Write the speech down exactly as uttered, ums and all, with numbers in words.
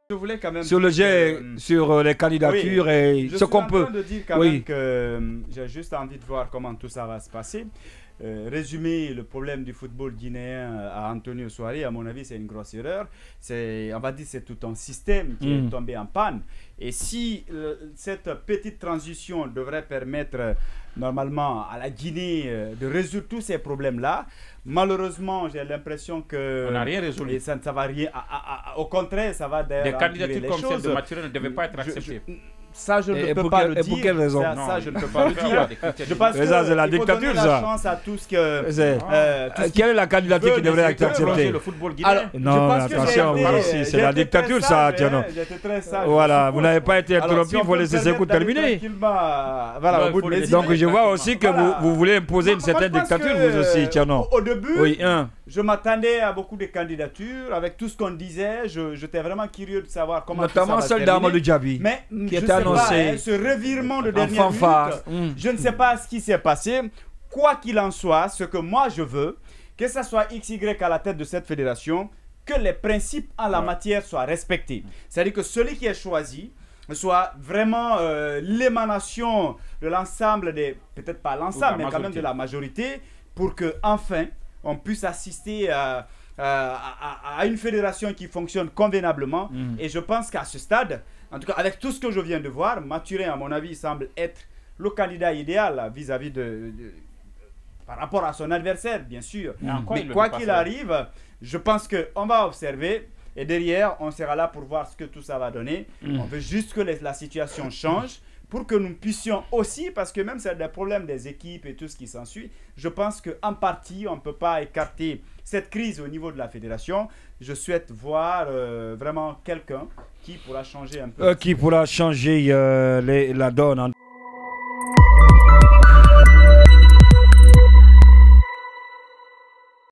Je voulais quand même sur le jet, que, sur euh, les candidatures oui, et ce qu'on peut. Je suis en train de dire quand oui. même que euh, j'ai juste envie de voir comment tout ça va se passer. Euh, résumer le problème du football guinéen à Antonio Souaré, à mon avis, c'est une grosse erreur. C'est, on va dire, c'est tout un système qui mmh. est tombé en panne. Et si euh, cette petite transition devrait permettre euh, normalement à la Guinée euh, de résoudre tous ces problèmes-là, malheureusement, j'ai l'impression que on n'a rien résolu. Ça ne ça va rien. À, à, à, au contraire, ça va d'ailleurs. Des candidatures les comme choses. celle de Mathurin ne devaient pas être acceptées. Je, je, Ça, je ne et peux pas quel, le et dire. pour quelle raison? Ça, non. ça je ne peux pas le dire. Je pense que ça, c'est la il faut dictature, donner ça. la chance à tout ce que. Euh, tout ce quelle est la candidature qui devrait être acceptée? Le football guinéen. Alors, non, attention, été, c'est la dictature, ça, Tiano. Voilà, vous n'avez pas été interrompu, il faut laisser ses coups terminer. Voilà, donc, je vois aussi que vous, vous voulez imposer une certaine dictature, vous aussi, Tiano. Au début, oui, un. je m'attendais à beaucoup de candidatures. Avec tout ce qu'on disait, j'étais vraiment curieux de savoir comment notamment celle d'Amadou Diaby, mais qui était annoncée. Ce revirement de dernière minute, mmh. je ne sais pas ce qui s'est passé. Quoi qu'il en soit, ce que moi je veux, que ce soit X Y à la tête de cette fédération, que les principes en la ouais. matière soient respectés. C'est-à-dire que celui qui est choisi soit vraiment euh, l'émanation de l'ensemble des, peut-être pas l'ensemble, mais quand même de la majorité, pour que enfin on puisse assister à, à, à, à une fédération qui fonctionne convenablement. Mmh. Et je pense qu'à ce stade, en tout cas, avec tout ce que je viens de voir, Mathurin, à mon avis, semble être le candidat idéal vis-à-vis -vis de, de, de... par rapport à son adversaire, bien sûr. Mmh. Mais quoi qu'il arrive, je pense qu'on va observer et derrière, on sera là pour voir ce que tout ça va donner. Mmh. On veut juste que les, la situation change pour que nous puissions aussi, parce que même c'est des problèmes des équipes et tout ce qui s'ensuit, je pense qu'en partie, on ne peut pas écarter cette crise au niveau de la fédération. Je souhaite voir euh, vraiment quelqu'un qui pourra changer un peu. Euh, qui pourra changer euh, les, la donne.